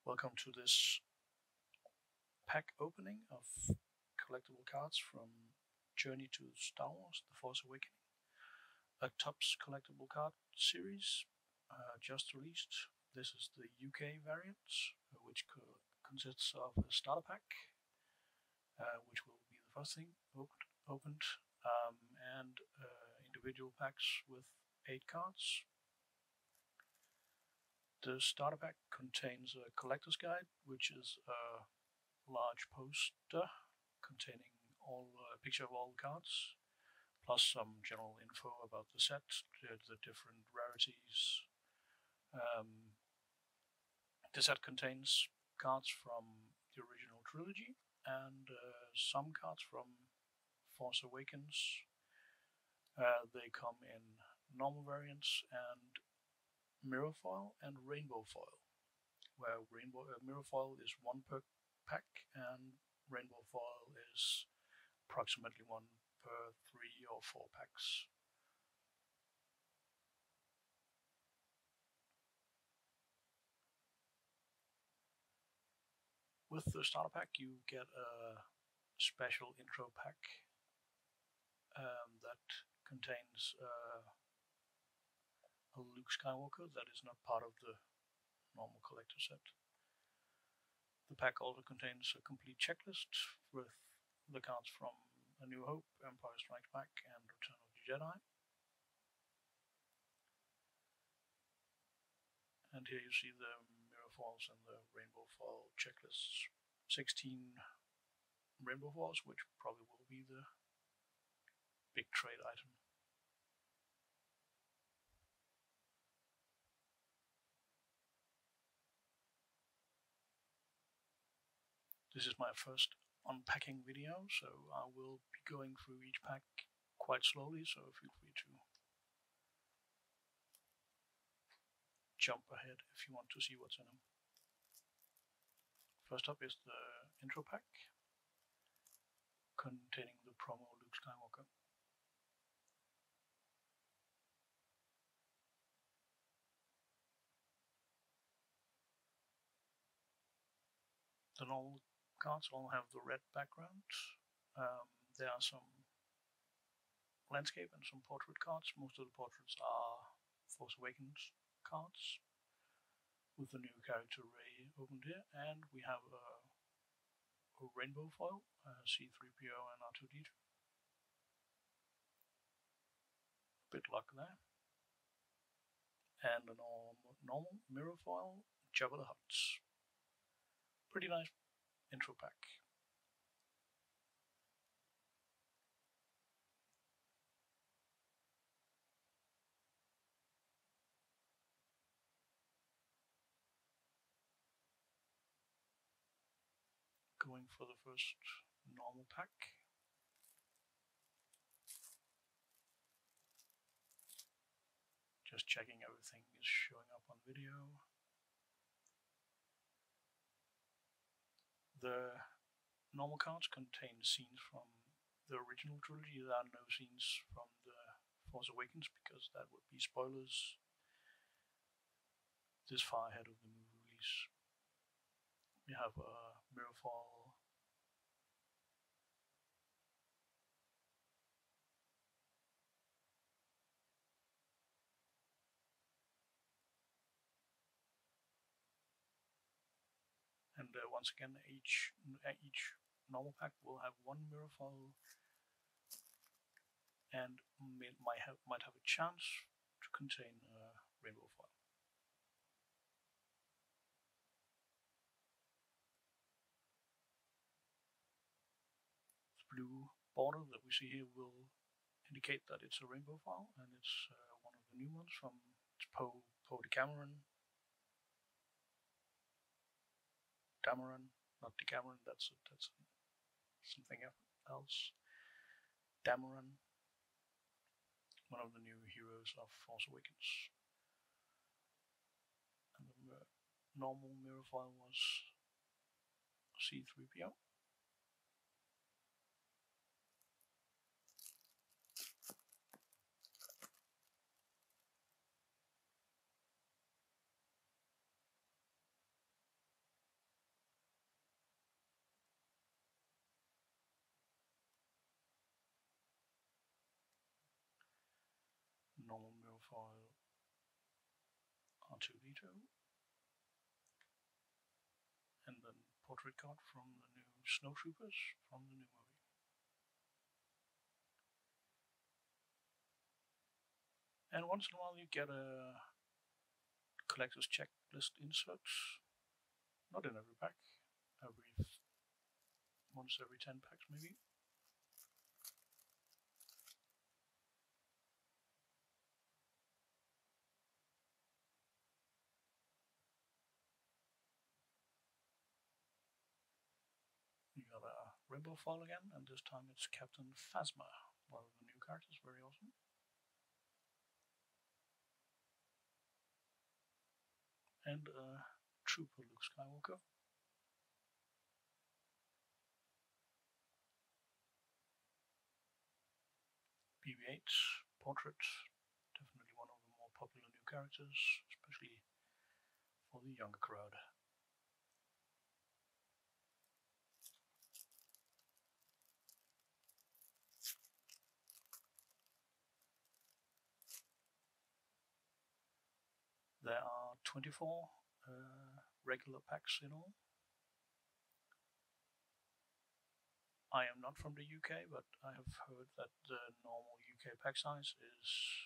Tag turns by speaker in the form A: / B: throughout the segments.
A: Welcome to this pack opening of collectible cards from Journey to Star Wars, The Force Awakens, a Topps collectible card series just released. This is the UK variant, which consists of a starter pack, which will be the first thing opened, and individual packs with 8 cards. The starter pack contains a collector's guide, which is a large poster containing a picture of all the cards, plus some general info about the set, the different rarities. The set contains cards from the original trilogy and some cards from Force Awakens. They come in normal variants and mirror foil and rainbow foil, where mirror foil is 1 per pack and rainbow foil is approximately 1 per 3 or 4 packs. With the starter pack you get a special intro pack that contains a Luke Skywalker that is not part of the normal collector set. The pack also contains a complete checklist with the cards from A New Hope, Empire Strikes Back, and Return of the Jedi. And here you see the mirror foils and the rainbow foil checklists. 16 rainbow foils, which probably will be the big trade item. This is my first unpacking video, so I will be going through each pack quite slowly, so feel free to jump ahead if you want to see what's in them. First up is the intro pack containing the promo Luke Skywalker. The normal cards all have the red background. There are some landscape and some portrait cards. Most of the portraits are Force Awakens cards, with the new character Rey opened here, and we have a rainbow foil, C-3PO and R2-D2. Bit luck there. And a normal mirror foil, Jabba the Hutt. Pretty nice intro pack. Going for the first normal pack. Just checking everything is showing up on video. The normal cards contain scenes from the original trilogy. There are no scenes from the Force Awakens because that would be spoilers this far ahead of the movie release. We have a mirror foil, and once again each normal pack will have 1 mirror foil and might have a chance to contain a rainbow foil. The blue border that we see here will indicate that it's a rainbow foil, and it's one of the new ones from Poe Dameron. Dameron, not Decameron, that's something else. Dameron, one of the new heroes of Force Awakens. And the normal mirror foil was C-3PO. foil R2D2, and then portrait card from the new Snowtroopers from the new movie. And once in a while you get a collector's checklist insert, not in every pack, once every 10 packs maybe. You got a rainbow foil again, and this time it's Captain Phasma, one of the new characters, very awesome. And Trooper Luke Skywalker. BB-8 portrait, definitely one of the more popular new characters, especially for the younger crowd. There are 24 regular packs in all. I am not from the UK, but I have heard that the normal UK pack size is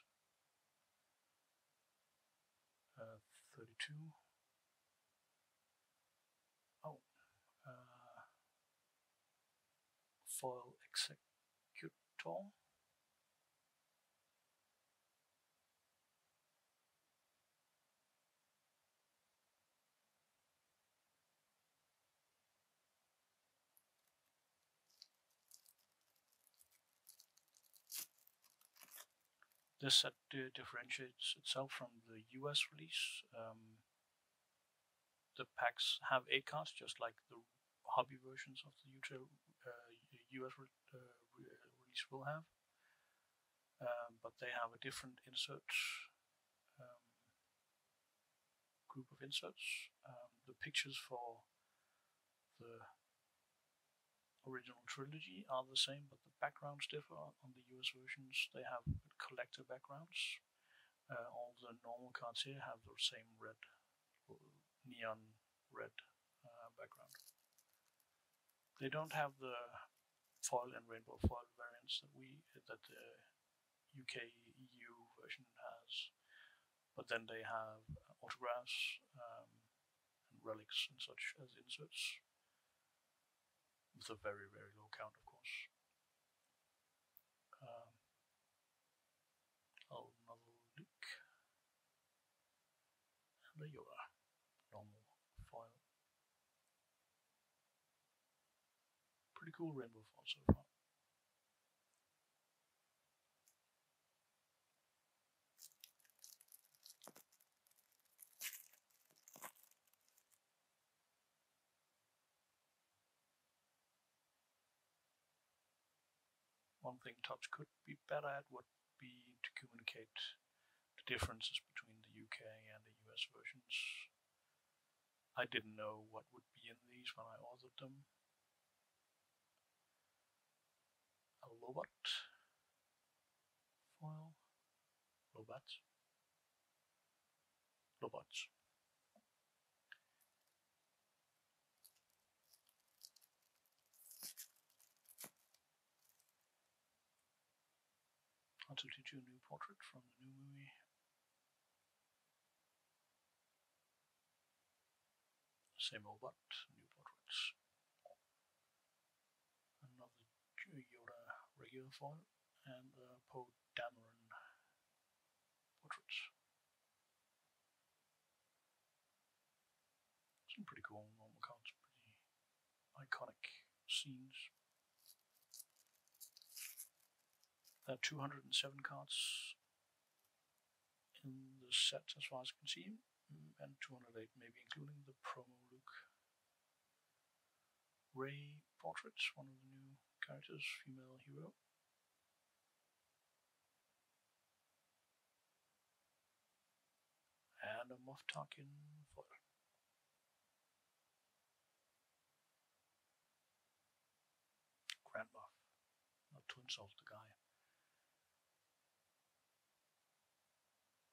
A: 32. Oh, foil executor. This set differentiates itself from the US release. The packs have 8 cards, just like the hobby versions of the US release will have. But they have a different insert group of inserts. The pictures for the original trilogy are the same, but the backgrounds differ. On the US versions, they have collector backgrounds. All the normal cards here have the same red, neon red background. They don't have the foil and rainbow foil variants that the UK EU version has, but then they have autographs and relics and such as inserts, with a very, very low count, of course. Another Luke and a Yoda, normal foil. Pretty cool rainbow foil so far. One thing Topps could be better at would be to communicate the differences between the UK and the US versions. I didn't know what would be in these when I ordered them. A Lobot foil. Lobots. R2D2 new portrait from the new movie. Same old but new portraits. Another Yoda regular foil and a Poe Dameron portrait. Some pretty cool normal cards, pretty iconic scenes. There are 207 cards in the set as far as I can see, and 208 maybe including the promo Luke. Rey portrait, one of the new characters, female hero. And a Moff Tarkin foil. Grand Moff, not to insult the guy.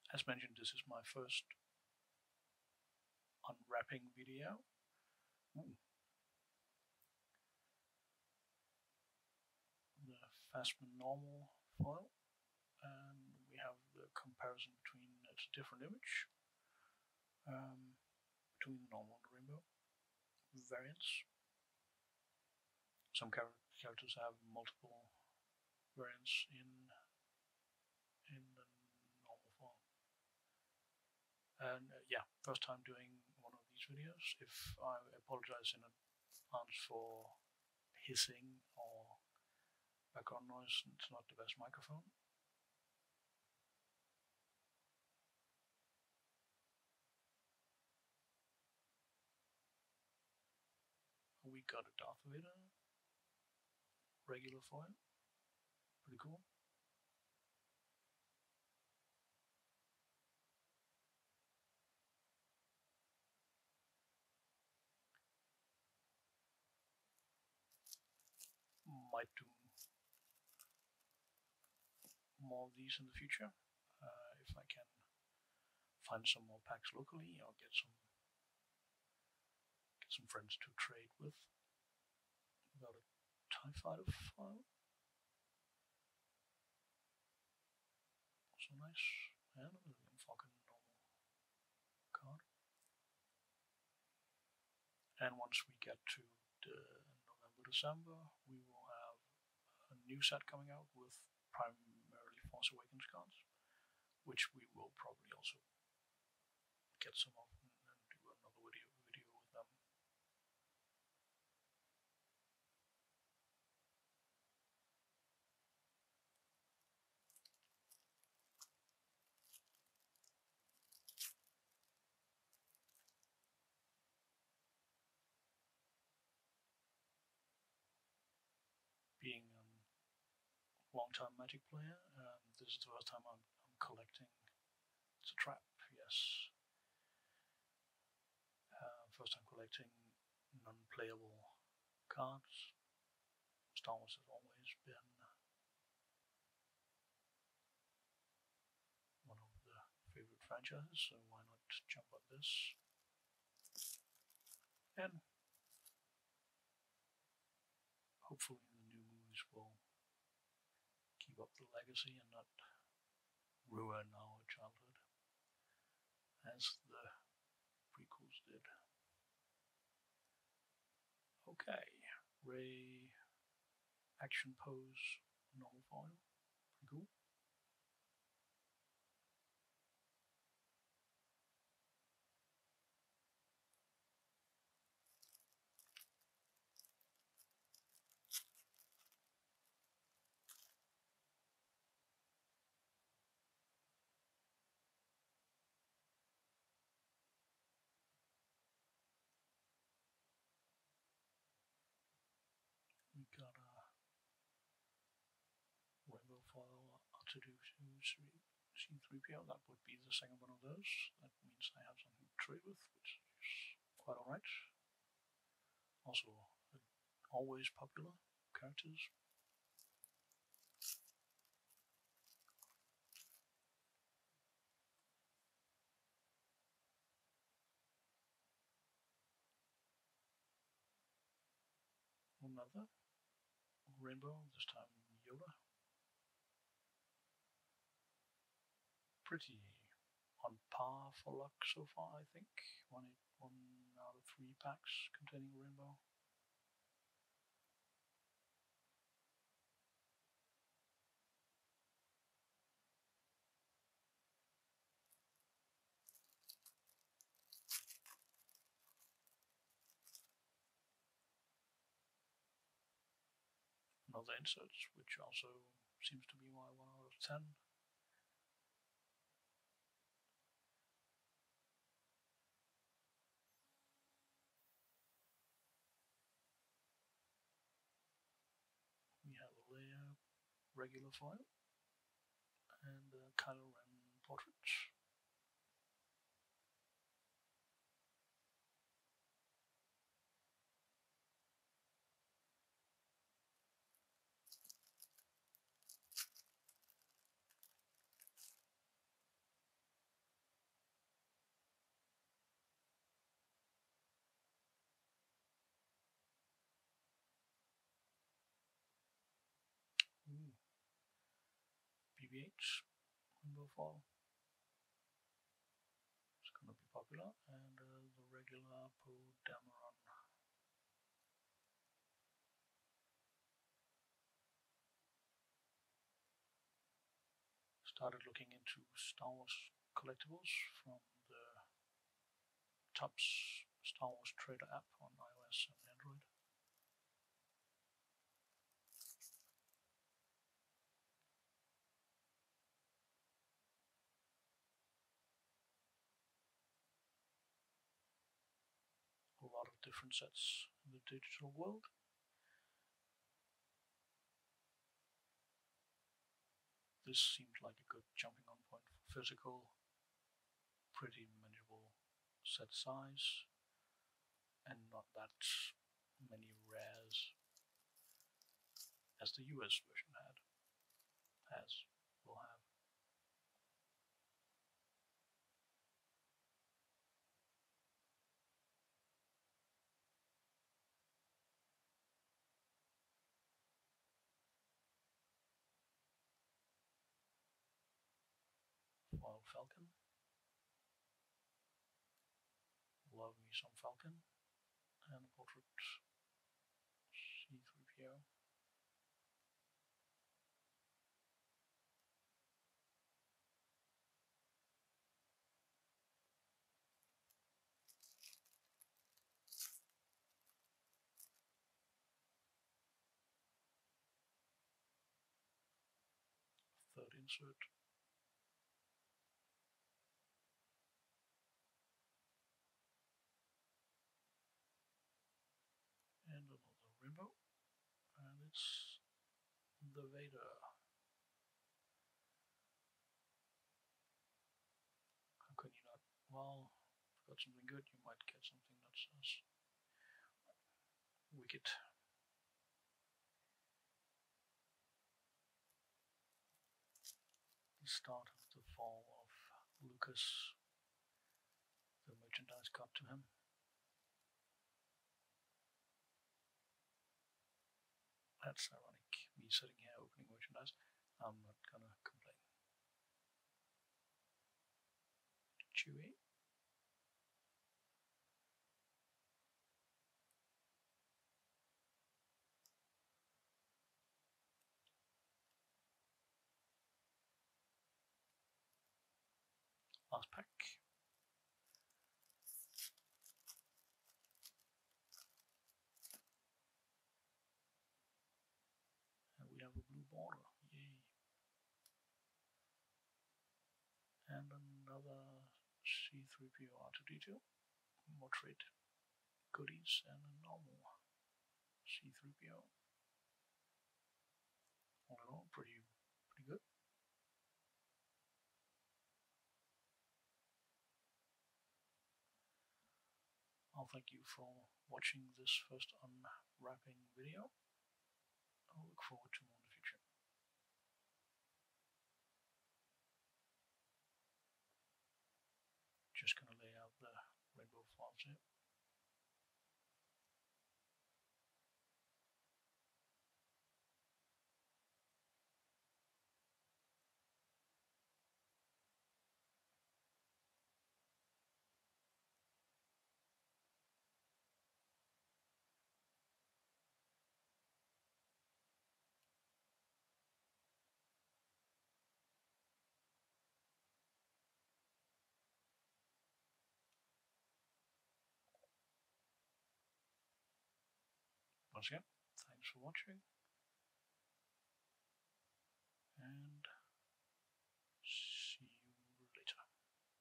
A: As mentioned, this is my first unwrapping video. Ooh. The Phasma normal foil, and we have the comparison between it's a different image between the normal and the rainbow variants. Some characters have multiple variants in the normal form. And yeah, first time doing one of these videos. If I apologize in advance for hissing or background noise, it's not the best microphone. We got a Darth Vader regular foil, pretty cool. Might do more of these in the future if I can find some more packs locally or get some friends to trade with. We got a TIE Fighter file, also nice, and a Millennium Falcon normal card. And once we get to the November-December, we will have a new set coming out with primarily Force Awakens cards, which we will probably also get some of and do another video with them. Being a long-time Magic player, this is the first time I'm collecting. It's a trap, yes. First time collecting non-playable cards. Star Wars has always been one of the favorite franchises, so why not jump on this? And hopefully the new movies will keep up the legacy and not ruin our childhood as the prequels did. Okay, Rey action pose normal foil, pretty cool. We got a rainbow foil R2-D2 C-3PO. That would be the second one of those. That means I have something to trade with, which is quite alright. Also, always popular characters. Another rainbow, this time Yoda. Pretty on par for luck so far, I think. One out of 3 packs containing rainbow. Another inserts, which also seems to be my 1 out of 10. We have a Leia regular foil and a Kylo Ren portrait. BB-8 rainbow foil. It's gonna be popular, and the regular Podameron. Started looking into Star Wars collectibles from the Topps Star Wars Trader app on iOS and Android. A lot of different sets in the digital world. This seemed like a good jumping on point for physical, pretty manageable set size, and not that many rares as the US version will have. Foil Falcon. Love me some Falcon. And a portrait C-3PO. Third insert. And another rainbow. And it's the Vader. How could you not? Well, if you got something good, you might get something that's as wicked. The start of the fall of Lucas. The merchandise got to him. That's ironic, me sitting here opening merchandise. I'm not gonna complain. Chewie. Last pack. And we have a blue border. Yay. And another C-3PO R2-D2. More trade goodies and a normal C-3PO. All in all, pretty good. I'll thank you for watching this first unwrapping video. I'll look forward to more in the future. Just gonna lay out the rainbow foils here. Once again, thanks for watching.